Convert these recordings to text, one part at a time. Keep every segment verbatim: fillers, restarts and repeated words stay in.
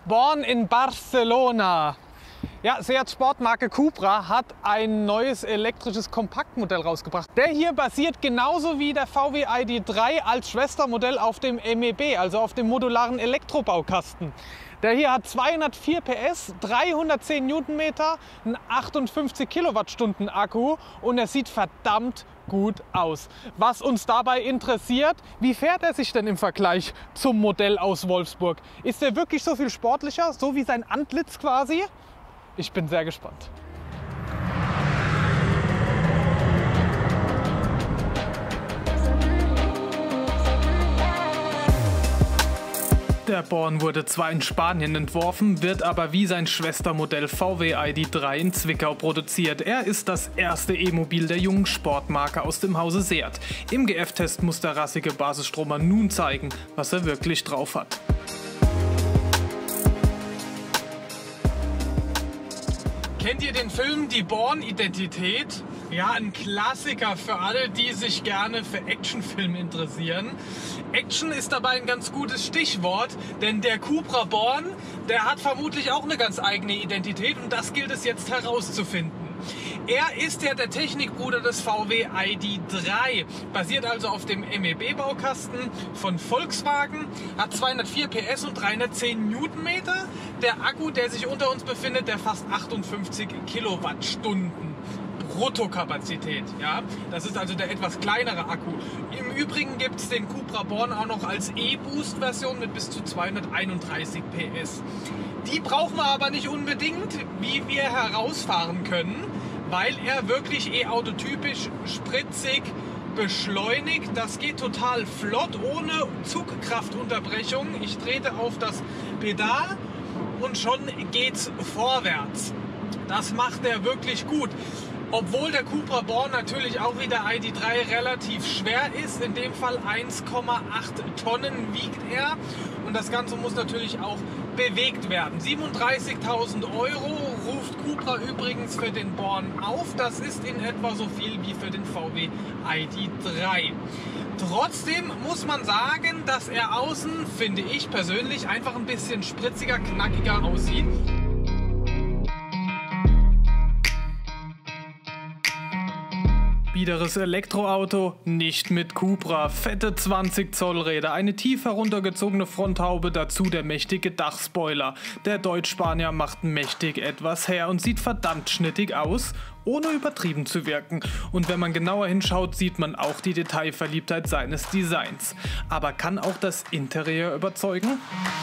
Born in Barcelona. Ja, Seat Sportmarke Cupra hat ein neues elektrisches Kompaktmodell rausgebracht. Der hier basiert genauso wie der V W I D drei als Schwestermodell auf dem M E B, also auf dem modularen Elektrobaukasten. Der hier hat zweihundertvier P S, dreihundertzehn Newtonmeter, einen achtundfünfzig Kilowattstunden Akku und er sieht verdammt gut aus. Was uns dabei interessiert, wie fährt er sich denn im Vergleich zum Modell aus Wolfsburg? Ist er wirklich so viel sportlicher, so wie sein Antlitz quasi? Ich bin sehr gespannt. Der Born wurde zwar in Spanien entworfen, wird aber wie sein Schwestermodell V W I D drei in Zwickau produziert. Er ist das erste E-Mobil der jungen Sportmarke aus dem Hause Seat. Im G F-Test muss der rassige Basisstromer nun zeigen, was er wirklich drauf hat. Kennt ihr den Film Die Born-Identität? Ja, ein Klassiker für alle, die sich gerne für Actionfilme interessieren. Action ist dabei ein ganz gutes Stichwort, denn der Cupra Born, der hat vermutlich auch eine ganz eigene Identität und das gilt es jetzt herauszufinden. Er ist ja der Technikbruder des V W I D drei, basiert also auf dem M E B-Baukasten von Volkswagen, hat zweihundertvier P S und dreihundertzehn Newtonmeter. Der Akku, der sich unter uns befindet, der fasst achtundfünfzig Kilowattstunden. Bruttokapazität, ja, das ist also der etwas kleinere Akku. Im Übrigen gibt es den Cupra Born auch noch als E-Boost-Version mit bis zu zweihunderteinunddreißig P S. Die brauchen wir aber nicht unbedingt, wie wir herausfahren können, weil er wirklich E-Auto-typisch spritzig beschleunigt. Das geht total flott, ohne Zugkraftunterbrechung. Ich trete auf das Pedal und schon geht's vorwärts. Das macht er wirklich gut. Obwohl der Cupra Born natürlich auch wie der I D drei relativ schwer ist, in dem Fall eins Komma acht Tonnen wiegt er und das Ganze muss natürlich auch bewegt werden. siebenunddreißigtausend Euro ruft Cupra übrigens für den Born auf, das ist in etwa so viel wie für den V W I D drei. Trotzdem muss man sagen, dass er außen, finde ich persönlich, einfach ein bisschen spritziger, knackiger aussieht. Biederes Elektroauto, nicht mit Cupra. Fette zwanzig Zoll Räder, eine tief heruntergezogene Fronthaube, dazu der mächtige Dachspoiler. Der Deutsch-Spanier macht mächtig etwas her und sieht verdammt schnittig aus, ohne übertrieben zu wirken. Und wenn man genauer hinschaut, sieht man auch die Detailverliebtheit seines Designs. Aber kann auch das Interieur überzeugen?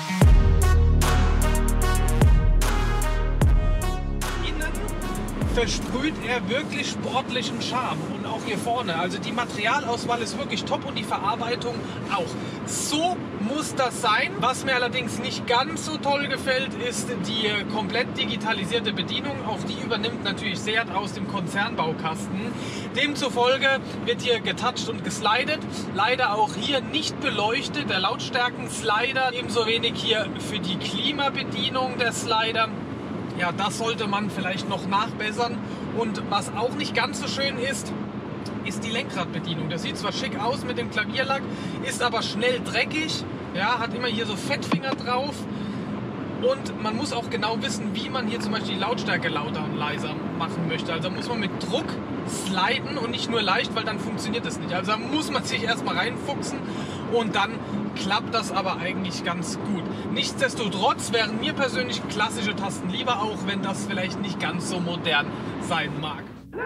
Versprüht er wirklich sportlichen Charme und auch hier vorne, also die Materialauswahl ist wirklich top und die Verarbeitung auch. So muss das sein. Was mir allerdings nicht ganz so toll gefällt, ist die komplett digitalisierte Bedienung. Auch die übernimmt natürlich Seat aus dem Konzernbaukasten. Demzufolge wird hier getoucht und geslidet. Leider auch hier nicht beleuchtet. Der Lautstärken-Slider, ebenso wenig hier für die Klimabedienung der Slider. Ja, das sollte man vielleicht noch nachbessern. Und was auch nicht ganz so schön ist, ist die Lenkradbedienung. Das sieht zwar schick aus mit dem Klavierlack, ist aber schnell dreckig. Ja, hat immer hier so Fettfinger drauf. Und man muss auch genau wissen, wie man hier zum Beispiel die Lautstärke lauter und leiser machen möchte. Also muss man mit Druck sliden und nicht nur leicht, weil dann funktioniert das nicht. Also da muss man sich erstmal reinfuchsen und dann klappt das aber eigentlich ganz gut. Nichtsdestotrotz wären mir persönlich klassische Tasten lieber, auch wenn das vielleicht nicht ganz so modern sein mag.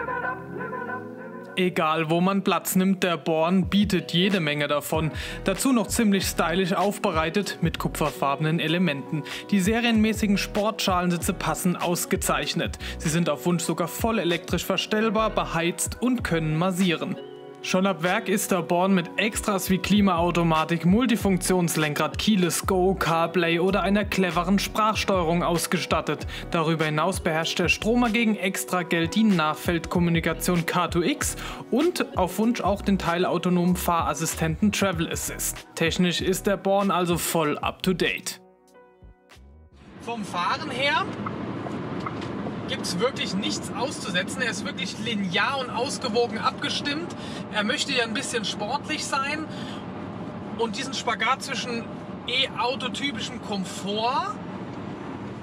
Egal wo man Platz nimmt, der Born bietet jede Menge davon. Dazu noch ziemlich stylisch aufbereitet mit kupferfarbenen Elementen. Die serienmäßigen Sportschalensitze passen ausgezeichnet. Sie sind auf Wunsch sogar voll elektrisch verstellbar, beheizt und können massieren. Schon ab Werk ist der Born mit Extras wie Klimaautomatik, Multifunktionslenkrad, Keyless Go, CarPlay oder einer cleveren Sprachsteuerung ausgestattet. Darüber hinaus beherrscht der Stromer gegen extra Geld die Nahfeldkommunikation K zwei X und auf Wunsch auch den teilautonomen Fahrassistenten Travel Assist. Technisch ist der Born also voll up to date. Vom Fahren her gibt es wirklich nichts auszusetzen. Er ist wirklich linear und ausgewogen abgestimmt. Er möchte ja ein bisschen sportlich sein und diesen Spagat zwischen E-Auto-typischem Komfort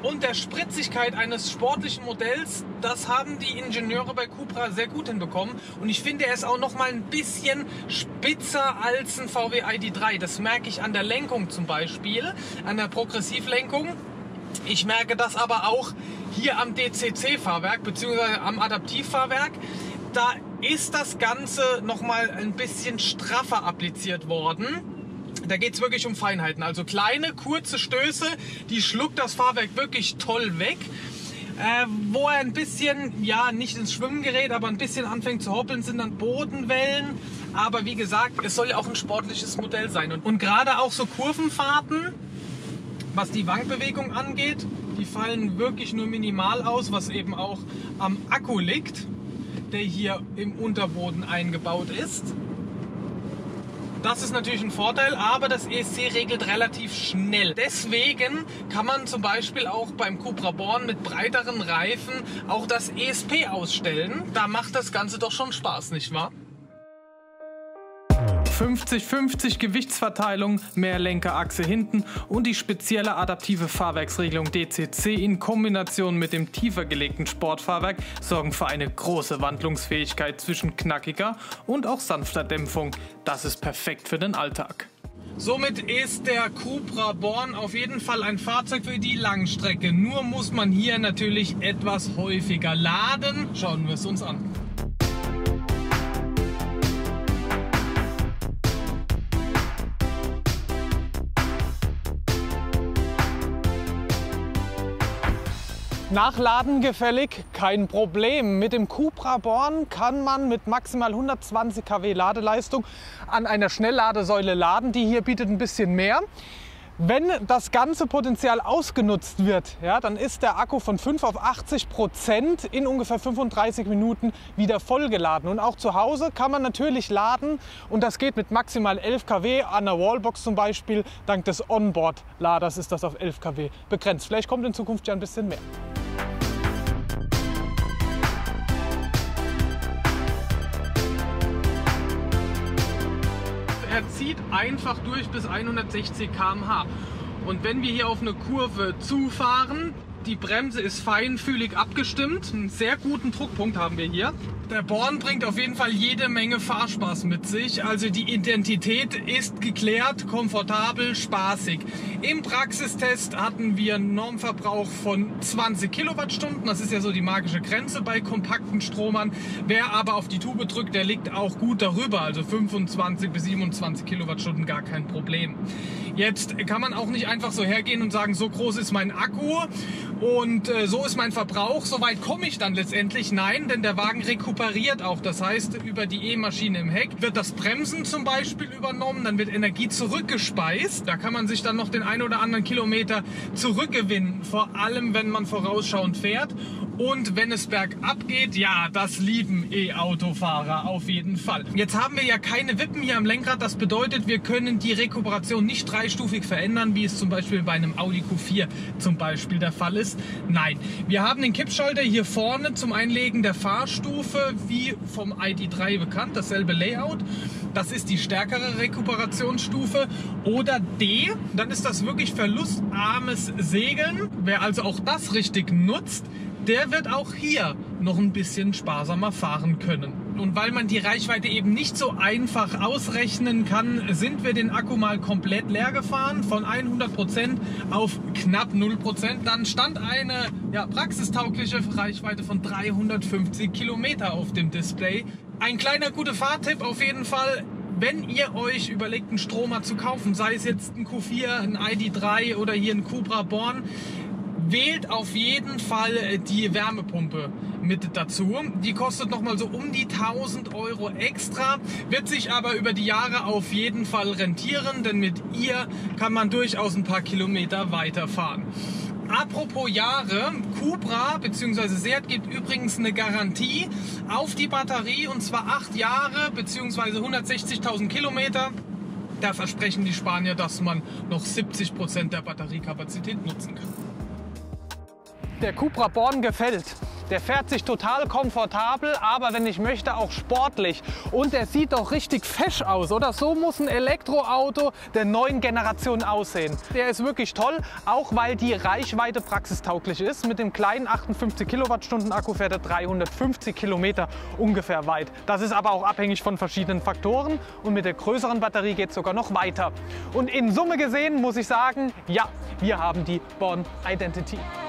und der Spritzigkeit eines sportlichen Modells, das haben die Ingenieure bei Cupra sehr gut hinbekommen. Und ich finde, er ist auch noch mal ein bisschen spitzer als ein V W I D drei. Das merke ich an der Lenkung zum Beispiel, an der Progressivlenkung. Ich merke das aber auch hier am D C C-Fahrwerk bzw. am Adaptivfahrwerk. Da ist das Ganze noch mal ein bisschen straffer appliziert worden. Da geht es wirklich um Feinheiten. Also kleine, kurze Stöße, die schluckt das Fahrwerk wirklich toll weg. Äh, wo er ein bisschen, ja, nicht ins Schwimmen gerät, aber ein bisschen anfängt zu hoppeln, sind dann Bodenwellen. Aber wie gesagt, es soll ja auch ein sportliches Modell sein. Und, und gerade auch so Kurvenfahrten, was die Wankbewegung angeht, die fallen wirklich nur minimal aus, was eben auch am Akku liegt, der hier im Unterboden eingebaut ist. Das ist natürlich ein Vorteil, aber das E S C regelt relativ schnell. Deswegen kann man zum Beispiel auch beim Cupra Born mit breiteren Reifen auch das E S P ausstellen. Da macht das Ganze doch schon Spaß, nicht wahr? fünfzig fünfzig Gewichtsverteilung, mehr Lenkerachse hinten und die spezielle adaptive Fahrwerksregelung D C C in Kombination mit dem tiefer gelegten Sportfahrwerk sorgen für eine große Wandlungsfähigkeit zwischen knackiger und auch sanfter Dämpfung. Das ist perfekt für den Alltag. Somit ist der Cupra Born auf jeden Fall ein Fahrzeug für die Langstrecke. Nur muss man hier natürlich etwas häufiger laden. Schauen wir es uns an. Nachladen gefällig, kein Problem. Mit dem Cupra Born kann man mit maximal hundertzwanzig Kilowatt Ladeleistung an einer Schnellladesäule laden. Die hier bietet ein bisschen mehr. Wenn das ganze Potenzial ausgenutzt wird, ja, dann ist der Akku von fünf auf achtzig Prozent in ungefähr fünfunddreißig Minuten wieder vollgeladen. Und auch zu Hause kann man natürlich laden und das geht mit maximal elf Kilowatt. An der Wallbox zum Beispiel, dank des Onboard-Laders ist das auf elf Kilowatt begrenzt. Vielleicht kommt in Zukunft ja ein bisschen mehr. Er zieht einfach durch bis hundertsechzig Kilometer pro Stunde. Und wenn wir hier auf eine Kurve zufahren, die Bremse ist feinfühlig abgestimmt, einen sehr guten Druckpunkt haben wir hier. Der Born bringt auf jeden Fall jede Menge Fahrspaß mit sich. Also die Identität ist geklärt, komfortabel, spaßig. Im Praxistest hatten wir einen Normverbrauch von zwanzig Kilowattstunden. Das ist ja so die magische Grenze bei kompakten Stromern. Wer aber auf die Tube drückt, der liegt auch gut darüber. Also fünfundzwanzig bis siebenundzwanzig Kilowattstunden, gar kein Problem. Jetzt kann man auch nicht einfach so hergehen und sagen, so groß ist mein Akku und äh, so ist mein Verbrauch. So weit komme ich dann letztendlich. Nein, denn der Wagen rekuperiert auch. Das heißt, über die E-Maschine im Heck wird das Bremsen zum Beispiel übernommen. Dann wird Energie zurückgespeist. Da kann man sich dann noch den ein oder anderen Kilometer zurückgewinnen. Vor allem, wenn man vorausschauend fährt. Und wenn es bergab geht, ja, das lieben E-Autofahrer auf jeden Fall. Jetzt haben wir ja keine Wippen hier am Lenkrad. Das bedeutet, wir können die Rekuperation nicht dreistufig verändern, wie es zum Beispiel bei einem Audi Q vier zum Beispiel der Fall ist. Nein, wir haben den Kippschalter hier vorne zum Einlegen der Fahrstufe, wie vom I D drei bekannt, dasselbe Layout. Das ist die stärkere Rekuperationsstufe. Oder D, dann ist das wirklich verlustarmes Segeln. Wer also auch das richtig nutzt, der wird auch hier noch ein bisschen sparsamer fahren können. Und weil man die Reichweite eben nicht so einfach ausrechnen kann, sind wir den Akku mal komplett leer gefahren, von hundert Prozent auf knapp null Prozent. Dann stand eine ja, praxistaugliche Reichweite von dreihundertfünfzig Kilometer auf dem Display. Ein kleiner guter Fahrtipp auf jeden Fall. Wenn ihr euch überlegt, einen Stromer zu kaufen, sei es jetzt ein Q vier, ein I D drei oder hier ein Cupra Born, wählt auf jeden Fall die Wärmepumpe mit dazu. Die kostet nochmal so um die tausend Euro extra, wird sich aber über die Jahre auf jeden Fall rentieren, denn mit ihr kann man durchaus ein paar Kilometer weiterfahren. Apropos Jahre, Cupra bzw. Seat gibt übrigens eine Garantie auf die Batterie und zwar acht Jahre bzw. hundertsechzigtausend Kilometer. Da versprechen die Spanier, dass man noch siebzig Prozent der Batteriekapazität nutzen kann. Der Cupra Born gefällt. Der fährt sich total komfortabel, aber wenn ich möchte auch sportlich. Und der sieht doch richtig fesch aus, oder? So muss ein Elektroauto der neuen Generation aussehen. Der ist wirklich toll, auch weil die Reichweite praxistauglich ist. Mit dem kleinen achtundfünfzig Kilowattstunden Akku fährt er dreihundertfünfzig Kilometer ungefähr weit. Das ist aber auch abhängig von verschiedenen Faktoren und mit der größeren Batterie geht es sogar noch weiter. Und in Summe gesehen muss ich sagen, ja, wir haben die Born Identity.